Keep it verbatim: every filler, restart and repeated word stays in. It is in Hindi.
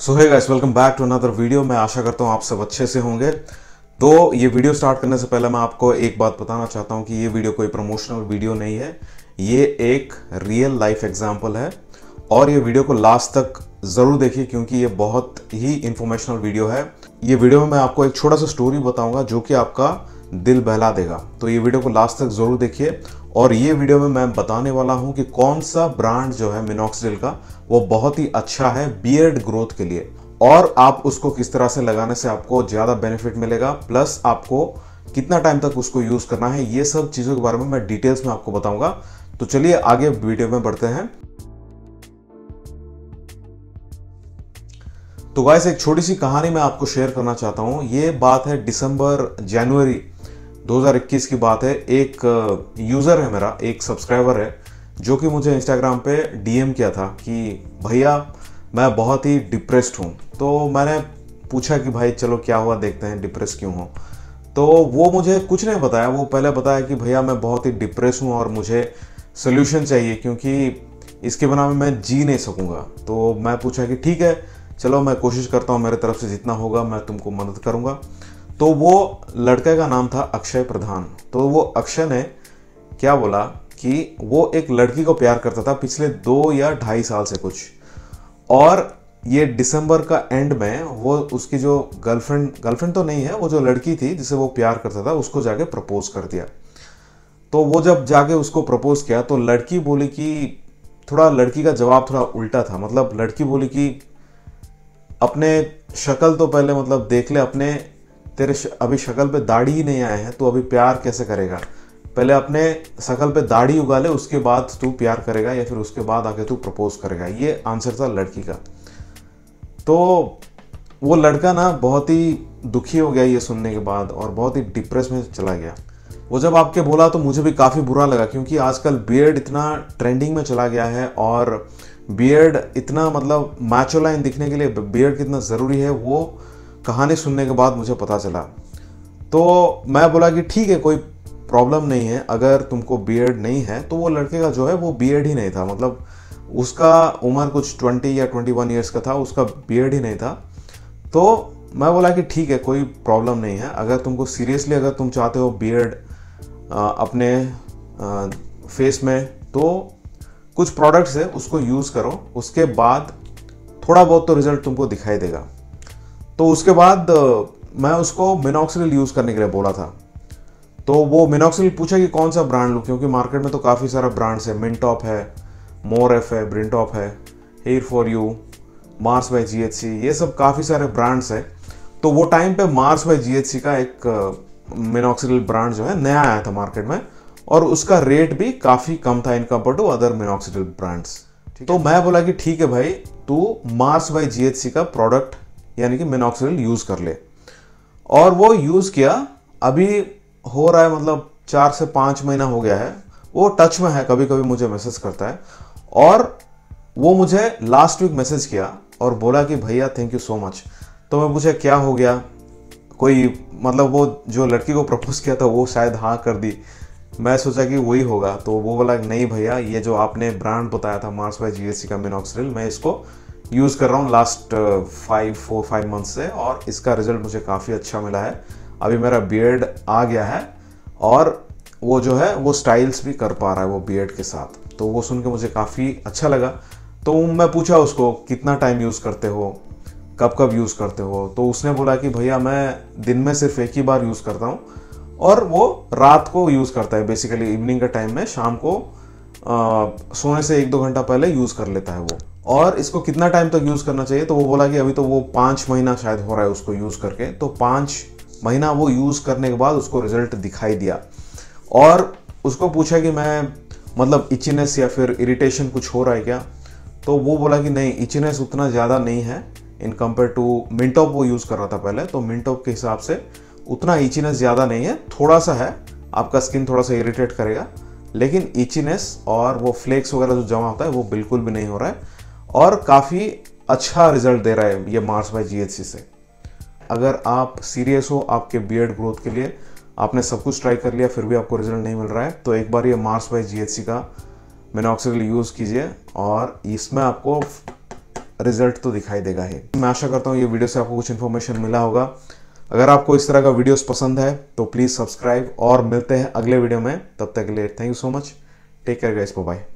So hey guys, welcome back to another video. मैं आशा करता हूँ आप सब अच्छे से होंगे। तो ये वीडियो स्टार्ट करने से पहले मैं आपको एक बात बताना चाहता हूँ कि ये वीडियो कोई प्रमोशनल वीडियो नहीं है, ये एक रियल लाइफ एग्जाम्पल है। और ये वीडियो को लास्ट तक ज़रूर देखिए क्योंकि ये बहुत ही इंफॉर्मेशनल वीडियो है। ये वीडियो में मैं आपको एक छोटा सा स्टोरी बताऊँगा जो कि आपका दिल बहला देगा। तो ये वीडियो को लास्ट तक ज़रूर देखिए। और ये वीडियो में मैं बताने वाला हूँ कि कौन सा ब्रांड जो है मिनॉक्सिडिल का वो बहुत ही अच्छा है बियर्ड ग्रोथ के लिए, और आप उसको किस तरह से लगाने से आपको ज़्यादा बेनिफिट मिलेगा, प्लस आपको कितना टाइम तक उसको यूज़ करना है, ये सब चीज़ों के बारे में मैं डिटेल्स में आपको बताऊंगा। तो चलिए आगे वीडियो में बढ़ते हैं। तो गाइस, एक छोटी सी कहानी मैं आपको शेयर करना चाहता हूँ। ये बात है दिसंबर जनवरी दो हज़ार इक्कीस की बात है। एक यूज़र है मेरा, एक सब्सक्राइबर है जो कि मुझे इंस्टाग्राम पे डीएम किया था कि भैया मैं बहुत ही डिप्रेस्ड हूँ। तो मैंने पूछा कि भाई चलो क्या हुआ, देखते हैं डिप्रेस क्यों हो। तो वो मुझे कुछ नहीं बताया, वो पहले बताया कि भैया मैं बहुत ही डिप्रेस हूँ और मुझे सोल्यूशन चाहिए क्योंकि इसके बिना मैं जी नहीं सकूँगा। तो मैं पूछा कि ठीक है चलो मैं कोशिश करता हूँ, मेरे तरफ से जितना होगा मैं तुमको मदद करूँगा। तो वो लड़के का नाम था अक्षय प्रधान। तो वो अक्षय ने क्या बोला कि वो एक लड़की को प्यार करता था पिछले दो या ढाई साल से कुछ, और ये दिसंबर का एंड में वो उसकी जो गर्लफ्रेंड गर्लफ्रेंड तो नहीं है, वो जो लड़की थी जिसे वो प्यार करता था उसको जाके प्रपोज कर दिया। तो वो जब जाके उसको प्रपोज किया तो लड़की बोली कि थोड़ा लड़की का जवाब थोड़ा उल्टा था। मतलब लड़की बोली कि अपने शक्ल तो पहले मतलब देख ले, अपने तेरे श, अभी शक्ल पे दाढ़ी ही नहीं आए हैं तो अभी प्यार कैसे करेगा, पहले अपने शक्ल पे दाढ़ी उगा ले उसके बाद तू प्यार करेगा या फिर उसके बाद आके तू प्रपोज करेगा। ये आंसर था लड़की का। तो वो लड़का ना बहुत ही दुखी हो गया ये सुनने के बाद और बहुत ही डिप्रेस में चला गया। वो जब आपके बोला तो मुझे भी काफ़ी बुरा लगा क्योंकि आजकल बियर्ड इतना ट्रेंडिंग में चला गया है और बियर्ड इतना मतलब मैचो लाइन दिखने के लिए बियर्ड कितना ज़रूरी है वो कहानी सुनने के बाद मुझे पता चला। तो मैं बोला कि ठीक है कोई प्रॉब्लम नहीं है, अगर तुमको बियर्ड नहीं है। तो वो लड़के का जो है वो बियर्ड ही नहीं था, मतलब उसका उम्र कुछ ट्वेंटी या ट्वेंटी वन ईयर्स का था, उसका बियर्ड ही नहीं था। तो मैं बोला कि ठीक है कोई प्रॉब्लम नहीं है, अगर तुमको सीरियसली अगर तुम चाहते हो बियर्ड अपने आ, फेस में तो कुछ प्रोडक्ट्स है उसको यूज़ करो, उसके बाद थोड़ा बहुत तो रिजल्ट तुमको दिखाई देगा। तो उसके बाद मैं उसको मिनॉक्सिडिल यूज़ करने के लिए बोला था। तो वो मिनॉक्सिडिल पूछा कि कौन सा ब्रांड लूँ क्योंकि मार्केट में तो काफ़ी सारा ब्रांड्स है, मिनटॉप है, मोर एफ है, ब्रिंटॉप है, hair for you, Mars by GHC, ये सब काफ़ी सारे ब्रांड्स है। तो वो टाइम पे मार्स बाय जीएचसी का एक मिनॉक्सिडिल ब्रांड जो है नया आया था मार्केट में और उसका रेट भी काफ़ी कम था in compare to other minoxidil brands. तो मैं बोला कि ठीक है भाई तू मार्स बाय जीएचसी का प्रोडक्ट यानी कि मिनॉक्सिडिल यूज़ कर ले। और वो यूज़ किया, अभी हो रहा है मतलब चार से पाँच महीना हो गया है, वो टच में है, कभी कभी मुझे मैसेज करता है। और वो मुझे लास्ट वीक मैसेज किया और बोला कि भैया थैंक यू सो मच। तो मैं पूछा क्या हो गया, कोई मतलब वो जो लड़की को प्रपोज किया था वो शायद हाँ कर दी, मैं सोचा कि वही होगा। तो वो बोला नहीं भैया ये जो आपने ब्रांड बताया था मार्स बाय जीएचसी का मिनॉक्सिडिल, मैं इसको यूज़ कर रहा हूँ last five four five month से और इसका रिजल्ट मुझे काफ़ी अच्छा मिला है। अभी मेरा बियर्ड आ गया है और वो जो है वो स्टाइल्स भी कर पा रहा है वो बियर्ड के साथ। तो वो सुन के मुझे काफ़ी अच्छा लगा। तो मैं पूछा उसको कितना टाइम यूज़ करते हो, कब कब यूज़ करते हो। तो उसने बोला कि भैया मैं दिन में सिर्फ एक ही बार यूज़ करता हूँ और वो रात को यूज़ करता है, बेसिकली इवनिंग के टाइम में, शाम को आ, सोने से एक दो घंटा पहले यूज़ कर लेता है वो। और इसको कितना टाइम तक यूज़ करना चाहिए, तो वो बोला कि अभी तो वो पाँच महीना शायद हो रहा है उसको यूज़ करके। तो पाँच महीना वो यूज़ करने के बाद उसको रिजल्ट दिखाई दिया। और उसको पूछा कि मैं मतलब इचीनेस या फिर इरिटेशन कुछ हो रहा है क्या, तो वो बोला कि नहीं इचीनेस उतना ज़्यादा नहीं है इन कंपेयर टू मिनटॉप वो यूज़ कर रहा था पहले। तो मिनटॉप के हिसाब से उतना इचीनेस ज़्यादा नहीं है, थोड़ा सा है, आपका स्किन थोड़ा सा इरिटेट करेगा, लेकिन इचीनेस और वो फ्लेक्स वगैरह जो जमा होता है वो बिल्कुल भी नहीं हो रहा है और काफ़ी अच्छा रिजल्ट दे रहा है ये मार्स बाय जीएचसी से। अगर आप सीरियस हो आपके बियर्ड ग्रोथ के लिए, आपने सब कुछ ट्राई कर लिया फिर भी आपको रिजल्ट नहीं मिल रहा है, तो एक बार ये मार्स बाय जीएचसी का मिनॉक्सिडिल यूज़ कीजिए और इसमें आपको रिजल्ट तो दिखाई देगा ही। मैं आशा करता हूँ ये वीडियो से आपको कुछ इन्फॉर्मेशन मिला होगा। अगर आपको इस तरह का वीडियोस पसंद है तो प्लीज़ सब्सक्राइब, और मिलते हैं अगले वीडियो में। तब तक के लिए thank you so much, take care guys, bye bye.